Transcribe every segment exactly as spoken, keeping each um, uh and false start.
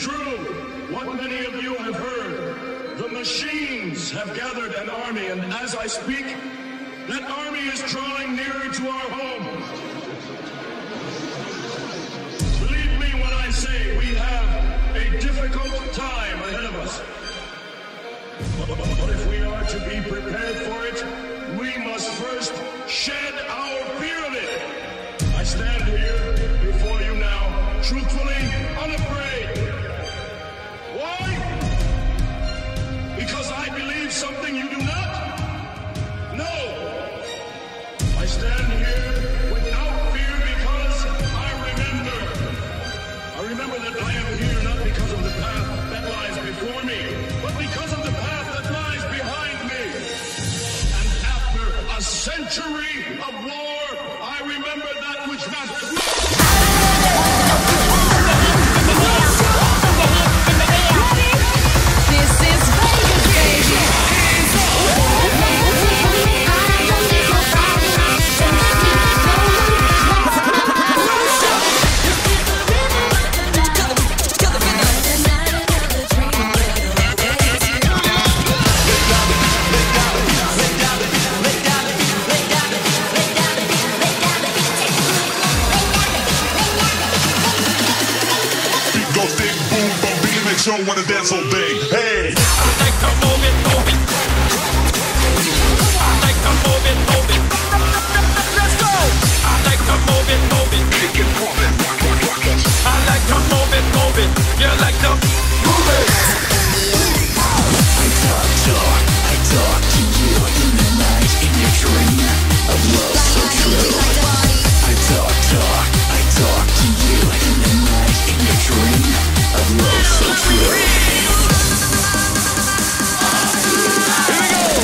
true what many of you have heard. The machines have gathered an army, and as I speak, that army is drawing nearer to our home. Believe me when I say we have a difficult time ahead of us. But if we are to be prepared for it, we must first shed our fear of it. I stand here before you now, truthfully unafraid. Why? Because I believe something you do not? No. I stand here without fear because I remember. I remember that I am here not because of the path that lies before me, but because of the path that lies behind me. And after a century of war, I remember that which matters. Don't wanna dance all day. Hey! I like to move it, move it. I like to move it, move it. Let's go! I like to move it, move it. Make it move it, rock, rock, rock it. I like to move it, move it. You like to move it. I talk, talk, I talk to you in the night, in your dream of love so true. I talk, talk, I talk to you in the night, in your dream of love so true. Here we go!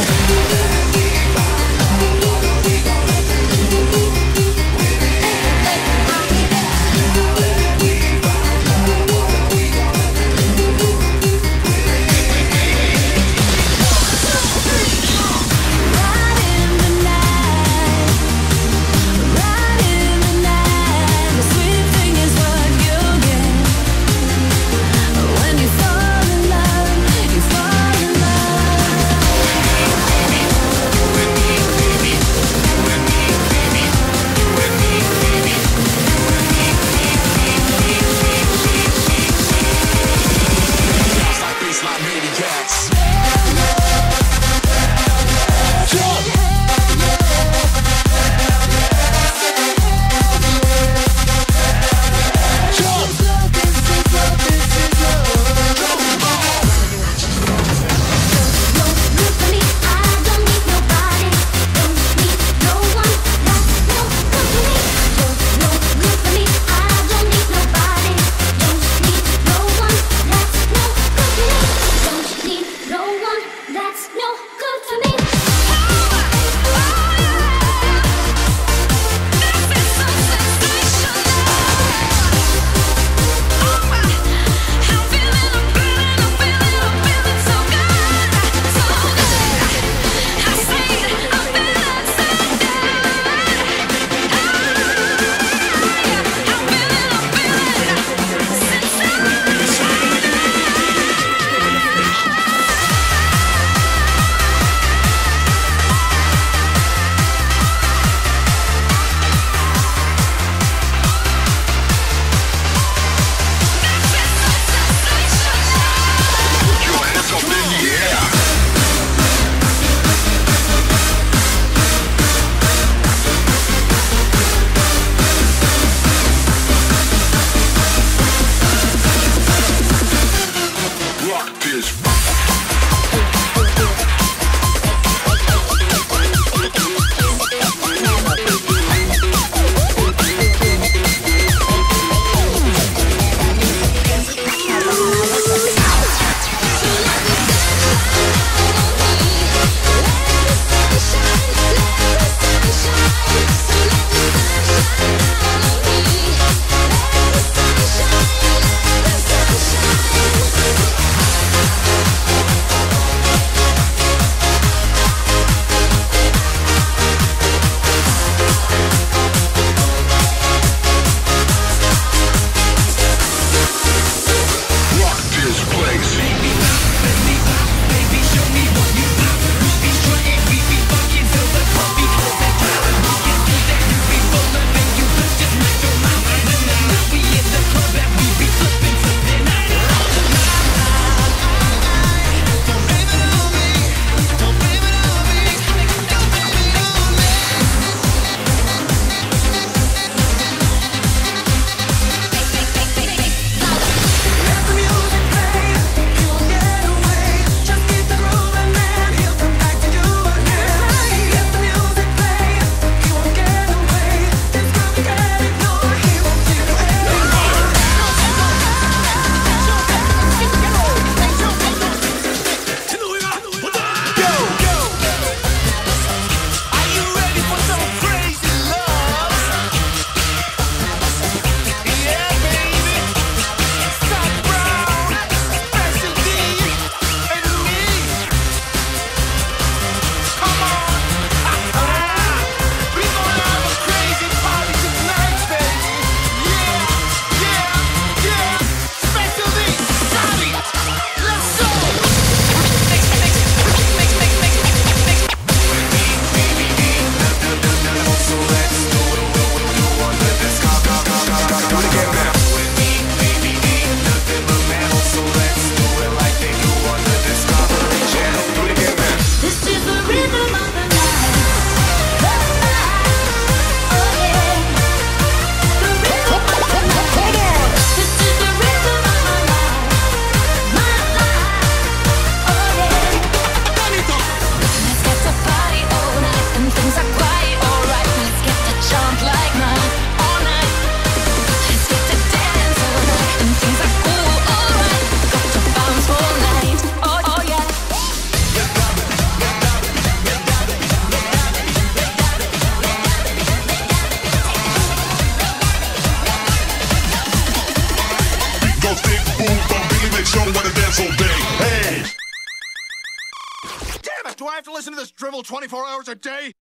show wanna dance all day. Hey! Damn it! Do I have to listen to this drivel twenty-four hours a day?